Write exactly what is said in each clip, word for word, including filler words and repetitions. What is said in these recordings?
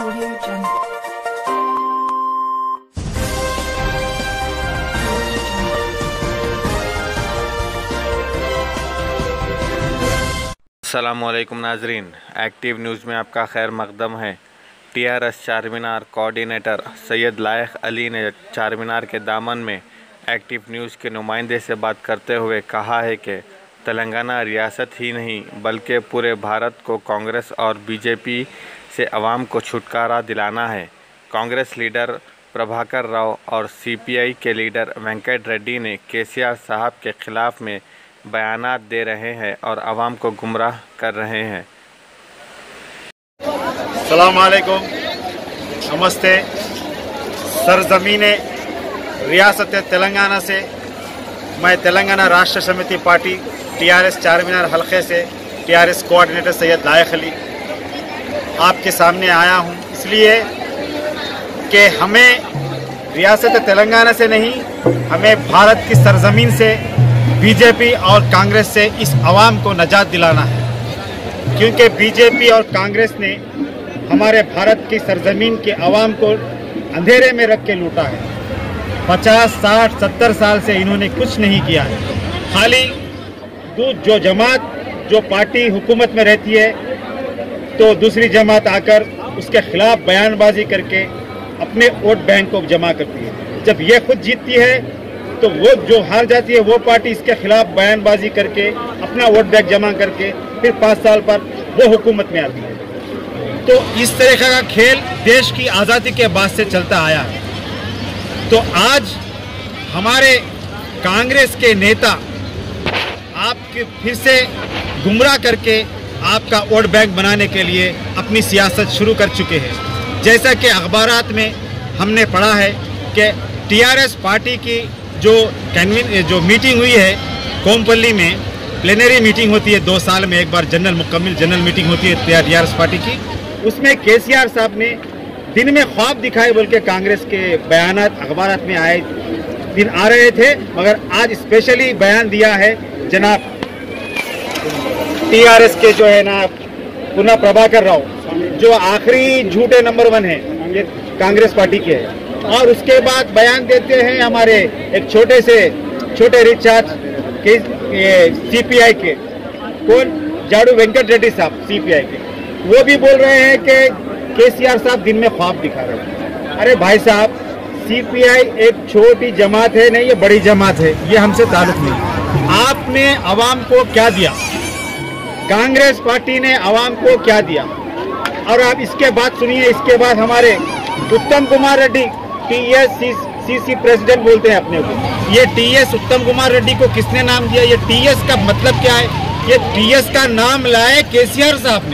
Audio Jungle. अस्सलामुअलैकुम नाजरीन, active news में आपका खैर मकदम है। टीआरएस चारमीनार कोऑर्डिनेटर सैयद लायक अली ने चारमीनार के दामन में एक्टिव न्यूज़ के नुमाइंदे से बात करते हुए कहा है कि तेलंगाना रियासत ही नहीं बल्कि पूरे भारत को कांग्रेस और बीजेपी से अवाम को छुटकारा दिलाना है। कांग्रेस लीडर प्रभाकर राव और सीपीआई के लीडर वेंकट रेड्डी ने केसीआर साहब के खिलाफ में बयानात दे रहे हैं और अवाम को गुमराह कर रहे हैं। अस्सलाम वालेकुम, नमस्ते। सरजमीन रियासत तेलंगाना से मैं तेलंगाना राष्ट्र समिति पार्टी टीआरएस चारमीनार हलके से टीआरएस कोऑर्डिनेटर सैयद लायक अली आपके सामने आया हूं, इसलिए कि हमें रियासत तेलंगाना से नहीं, हमें भारत की सरजमीन से बीजेपी और कांग्रेस से इस अवाम को नजात दिलाना है। क्योंकि बीजेपी और कांग्रेस ने हमारे भारत की सरजमीन के अवाम को अंधेरे में रख के लूटा है। पचास साठ सत्तर साल से इन्होंने कुछ नहीं किया है। खाली जो जमात जो पार्टी हुकूमत में रहती है तो दूसरी जमात आकर उसके खिलाफ बयानबाजी करके अपने वोट बैंक को जमा करती है। जब ये खुद जीतती है तो वो जो हार जाती है वो पार्टी इसके खिलाफ बयानबाजी करके अपना वोट बैंक जमा करके फिर पाँच साल पर वो हुकूमत में आती है। तो इस तरह का खेल देश की आज़ादी के बाद से चलता आया है। तो आज हमारे कांग्रेस के नेता आपके फिर से गुमराह करके आपका वोट बैंक बनाने के लिए अपनी सियासत शुरू कर चुके हैं। जैसा कि अखबारात में हमने पढ़ा है कि टीआरएस पार्टी की जो कैनविन जो मीटिंग हुई है कोमपल्ली में, प्लेनरी मीटिंग होती है दो साल में एक बार, जनरल मुकम्मल जनरल मीटिंग होती है टीआरएस पार्टी की, उसमें केसीआर साहब ने दिन में ख्वाब दिखाए बोल के कांग्रेस के बयानात अखबारात में आए दिन आ रहे थे, मगर आज स्पेशली बयान दिया है जनाब टीआरएस के जो है ना पुनः प्रभाकर राव, जो आखिरी झूठे नंबर वन है ये कांग्रेस पार्टी के है। और उसके बाद बयान देते हैं हमारे एक छोटे से छोटे रिचार्ज के सीपीआई के कौन जाड़ू वेंकट रेड्डी साहब सीपीआई के, वो भी बोल रहे हैं कि केसीआर साहब दिन में ख्वाब दिखा रहे हैं। अरे भाई साहब, सीपीआई एक छोटी जमात है नहीं, ये बड़ी जमात है, ये हमसे ताल्लुक नहीं। आपने अवाम को क्या दिया? कांग्रेस पार्टी ने अवाम को क्या दिया? और आप इसके बाद सुनिए, इसके बाद हमारे उत्तम कुमार रेड्डी टीएस सीसी प्रेसिडेंट बोलते हैं अपने को। ये टीएस उत्तम कुमार रेड्डी को किसने नाम दिया? ये टीएस का मतलब क्या है? ये टीएस का नाम लाए केसीआर साहब ने।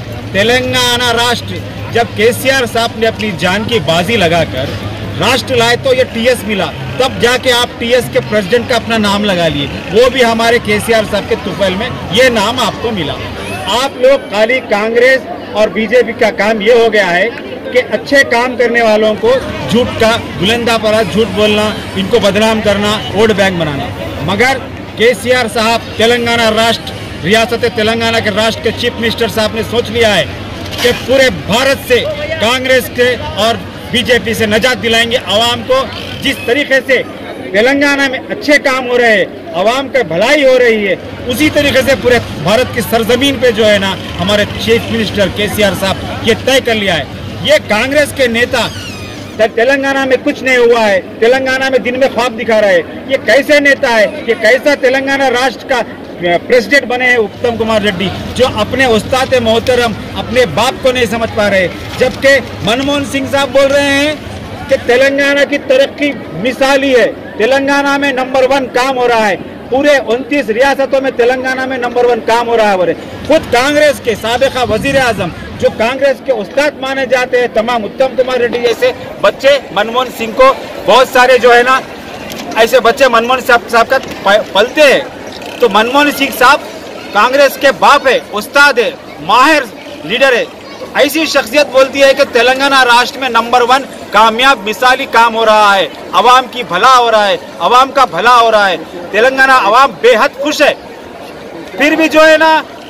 तेलंगाना राष्ट्र, जब केसीआर साहब ने अपनी जान की बाजी लगाकर राष्ट्र लाए तो ये टीएस मिला, तब जाके आप टीएस के प्रेसिडेंट का अपना नाम लगा लिए, वो भी हमारे केसीआर साहब के तुफैल में ये नाम आपको मिला। आप लोग खाली कांग्रेस और बीजेपी का काम ये हो गया है कि अच्छे काम करने वालों को झूठ का बुलंदा परा झूठ बोलना, इनको बदनाम करना, वोट बैंक बनाना। मगर केसीआर साहब तेलंगाना राष्ट्र रियासत तेलंगाना के राष्ट्र के चीफ मिनिस्टर साहब ने सोच लिया है कि पूरे भारत से कांग्रेस के और बीजेपी से नजात दिलाएंगे अवाम को। जिस तरीके से तेलंगाना में अच्छे काम हो रहे हैं, अवाम का भलाई हो रही है, उसी तरीके से पूरे भारत की सरजमीन पे जो है ना हमारे चीफ मिनिस्टर केसीआर साहब ये तय कर लिया है। ये कांग्रेस के नेता तेलंगाना में कुछ नहीं हुआ है, तेलंगाना में दिन में ख्वाब दिखा रहे हैं। ये कैसे नेता है? ये कैसा तेलंगाना राष्ट्र का प्रेसिडेंट बने हैं उत्तम कुमार रेड्डी, जो अपने उस्ताद मोहतरम अपने बाप को नहीं समझ पा रहे। जबकि मनमोहन सिंह साहब बोल रहे हैं कि तेलंगाना की तरक्की मिसाली है, तेलंगाना में नंबर वन काम हो रहा है, पूरे उनतीस रियासतों में तेलंगाना में नंबर वन काम हो रहा है। बोले खुद कांग्रेस के साबिका वजीर आजम जो कांग्रेस के उस्ताद माने जाते हैं तमाम, उत्तम कुमार रेड्डी जैसे बच्चे मनमोहन सिंह को बहुत सारे जो है ना ऐसे बच्चे मनमोहन साहब का पलते हैं। तो मनमोहन सिंह साहब कांग्रेस के बाप है, उस्ताद है, माहिर लीडर है। ऐसी शख्सियत बोलती है कि तेलंगाना राष्ट्र में नंबर वन कामयाब मिसाली काम हो रहा है, अवाम की भला हो रहा है, अवाम का भला हो रहा है, तेलंगाना अवाम बेहद खुश है। फिर भी जो है ना आप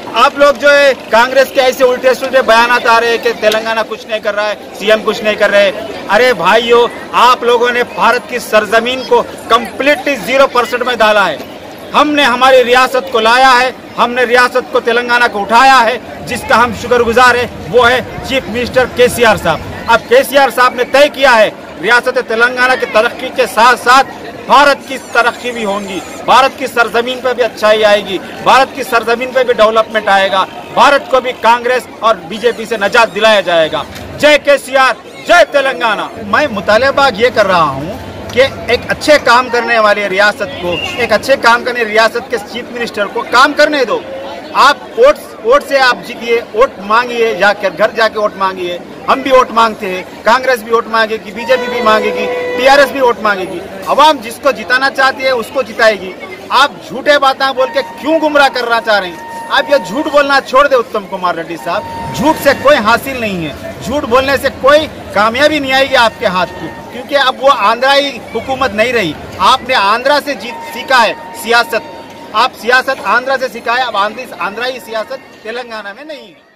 आप लोग जो है कांग्रेस के ऐसे उल्टे सुल्टे बयान आ रहे हैं कि तेलंगाना कुछ नहीं कर रहा है, सीएम कुछ नहीं कर रहे। अरे भाइयों, आप लोगों ने भारत की सरजमीन को कंप्लीटली जीरो परसेंट में डाला है। हमने हमारी रियासत को लाया है, हमने रियासत को तेलंगाना को उठाया है। जिसका हम शुक्रगुजार है वो है चीफ मिनिस्टर केसीआर साहब। अब केसीआर साहब ने तय किया है रियासत तेलंगाना की तरक्की के साथ साथ भारत की तरक्की भी होगी, भारत की सरजमीन पर भी अच्छाई आएगी, भारत की सरजमीन पर भी डेवलपमेंट आएगा, भारत को भी कांग्रेस और बीजेपी से निजात दिलाया जाएगा। जय केसीआर, जय तेलंगाना। मैं मुतालबा ये कर रहा हूँ कि एक अच्छे काम करने वाले रियासत को, एक अच्छे काम करने रियासत के चीफ मिनिस्टर को काम करने दो। आप वोट वोट से आप जीतिए, वोट मांगिए, जाकर घर जाके वोट मांगिए। हम भी वोट मांगते हैं, कांग्रेस भी वोट मांगेगी, बीजेपी भी मांगेगी, टीआरएस भी वोट मांगेगी। अवाम जिसको जिताना चाहती है उसको जिताएगी। आप झूठे बातें बोल के क्यों गुमराह करना चाह रहे हैं? आप ये झूठ बोलना छोड़ दे उत्तम कुमार रेड्डी साहब। झूठ से कोई हासिल नहीं है, झूठ बोलने से कोई कामयाबी नहीं आएगी आपके हाथ की, क्योंकि अब वो आंध्राई हुकूमत नहीं रही। आपने आंध्रा से जीत सीखा है सियासत, आप सियासत आंध्रा से सीखा है, अब आंध्राई सियासत तेलंगाना में नहीं है।